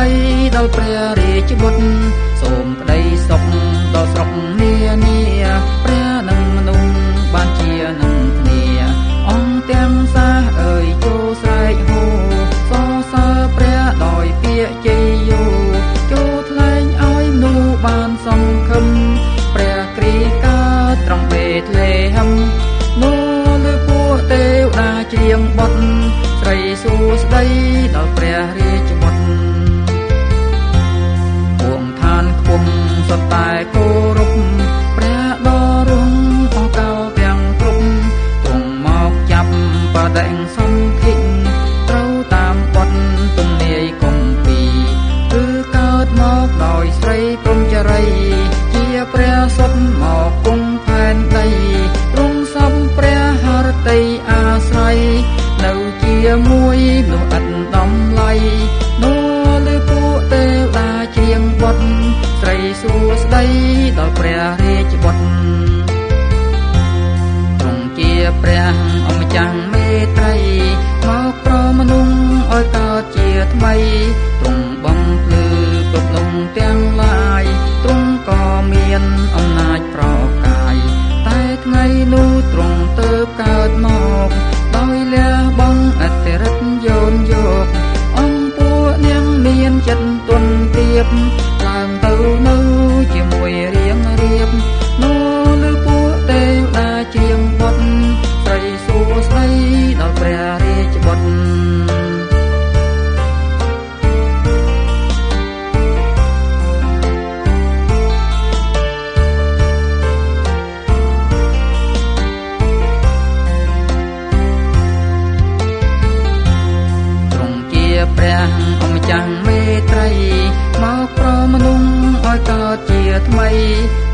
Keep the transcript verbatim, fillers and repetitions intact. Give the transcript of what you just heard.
ដីដល់ព្រះរាជបុត្រសូមក្តីសុខដល់ស្រុកនានាព្រះនឹងមនុស្សបានជានឹងគ្នាអង្គទាំងសាសអើយចូលស្រែកហូសរសើរព្រះដោយពាក្យជ័យយោចូលថ្លែងឲ្យមនុស្សបានសង្ឃឹមព្រះគ្រីកើតត្រង់បេតលេហឹមនោះលើពួកទេវតាច្រៀងបទស្រីសួស្តីដល់ព្រះរាជបុត្រពួងឋានខ្ពស់សុទ្ធតែគោរពព្រះដ៏រងអង្កលទាំងគ្រប់ទ្រង់មកចាប់បដិសន្ធិត្រូវតាមបទទំនាយគម្ពីរគឺកើតមកដោយស្រីព្រំចរីជាព្រះសុទ្ធមកគង់ផែនដីទ្រង់សំព្រះហឫទ័យអាស្រ័យនៅជាមួយមនុស្សឥតដំឡៃនោះលើពួកទេវតាច្រៀងបទស្រីសួស្តីដល់ព្រះរាជបុត្រទ្រង់ជាព្រះអម្ចាស់មេត្រីមកប្រមនុស្សឲ្យកើតជាថ្មីទ្រង់បំភ្លឺពិភពទាំងឡាយទ្រង់ក៏មានអំណាចប្រកាយតែថ្ងៃនោះទ្រង់ទើបកើតមកដោយលះបង់អតិរិទ្ធយោនយកអង្គពួកនាងមានចិត្តទន់ទាបឡើងទៅនៅជាមួយរៀងរៀបនោះលើពួកទេវតាច្រៀងបទស្រីសួស្តីដល់ព្រះរាជបុត្រព្រះអម្ចាស់មេត្រីមកប្រមនុស្សឲ្យកើតជាថ្មី